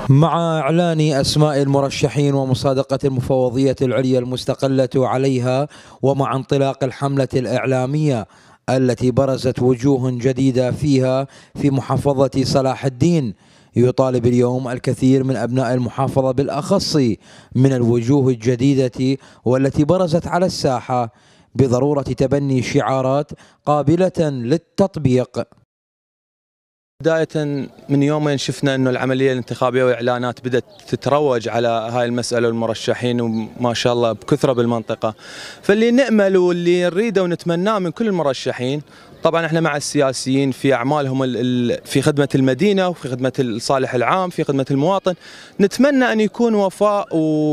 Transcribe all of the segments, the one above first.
مع إعلان أسماء المرشحين ومصادقة المفوضية العليا المستقلة عليها، ومع انطلاق الحملة الإعلامية التي برزت وجوه جديدة فيها في محافظة صلاح الدين، يطالب اليوم الكثير من أبناء المحافظة بالأخص من الوجوه الجديدة والتي برزت على الساحة بضرورة تبني شعارات قابلة للتطبيق. بداية من يومين شفنا أنه العملية الانتخابية والإعلانات بدأت تتروج على هاي المسألة والمرشحين وما شاء الله بكثرة بالمنطقة، فاللي نأمل واللي نريده ونتمناه من كل المرشحين، طبعا احنا مع السياسيين في أعمالهم في خدمة المدينة وفي خدمة الصالح العام في خدمة المواطن، نتمنى أن يكون وفاء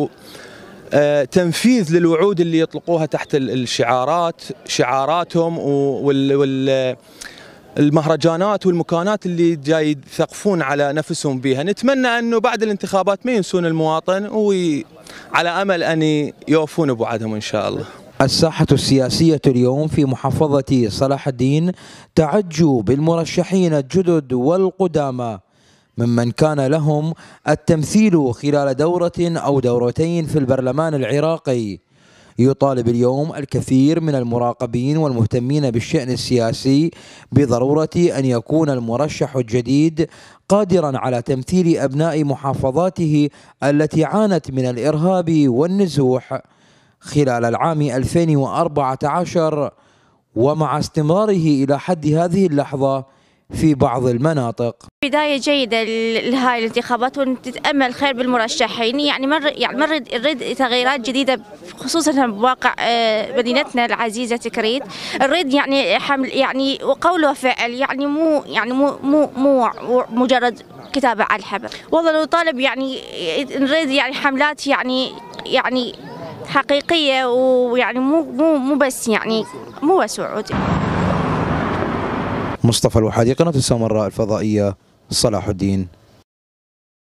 تنفيذ للوعود اللي يطلقوها تحت شعاراتهم المهرجانات والمكانات اللي جاي يثقفون على نفسهم بها. نتمنى أنه بعد الانتخابات ما ينسون المواطن، وعلى أمل أن يوفون بوعدهم إن شاء الله. الساحة السياسية اليوم في محافظة صلاح الدين تعج بالمرشحين الجدد والقدامى ممن كان لهم التمثيل خلال دورة أو دورتين في البرلمان العراقي. يطالب اليوم الكثير من المراقبين والمهتمين بالشأن السياسي بضرورة أن يكون المرشح الجديد قادرا على تمثيل أبناء محافظاته التي عانت من الإرهاب والنزوح خلال العام 2014 ومع استمراره إلى حد هذه اللحظة في بعض المناطق. بداية جيدة لهاي الانتخابات ونتأمل خير بالمرشحين، يعني نريد تغييرات جديدة خصوصا بواقع مدينتنا العزيزة تكريت. نريد يعني حمل يعني قول وفعل، يعني مو مجرد كتابة على الحبر. والله نطالب يعني نريد يعني حملات يعني حقيقية، ويعني مو بس يعني مو بس وعود. مصطفى الوحادي، قناة السامراء الفضائية، صلاح الدين.